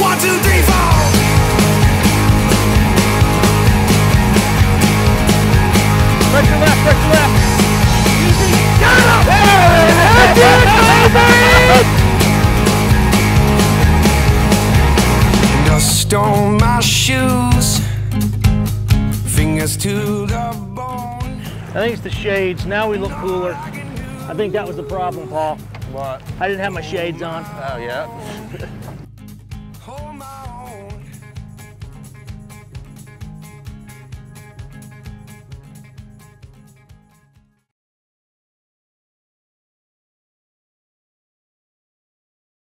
1, 2, 3, 4. Press your left, press your left. Easy. Got him! Dust on my shoes, fingers to the bone. I think it's the shades. Now we look cooler. I think that was the problem, Paul. What? I didn't have my shades on. Oh, yeah. Hold my own.